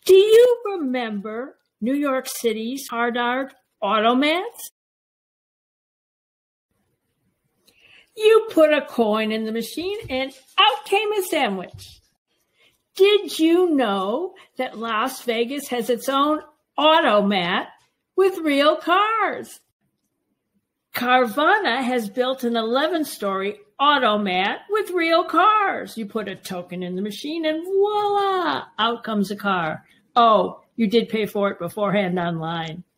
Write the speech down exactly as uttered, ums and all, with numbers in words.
Do you remember New York City's Hardart AUTOmats? You put a coin in the machine and out came a sandwich. Did you know that Las Vegas has its own AUTOmat with real cars? Carvana has built an eleven-story AUTOmat with real cars. You put a token in the machine and voila, out comes a car. Oh, you did pay for it beforehand online.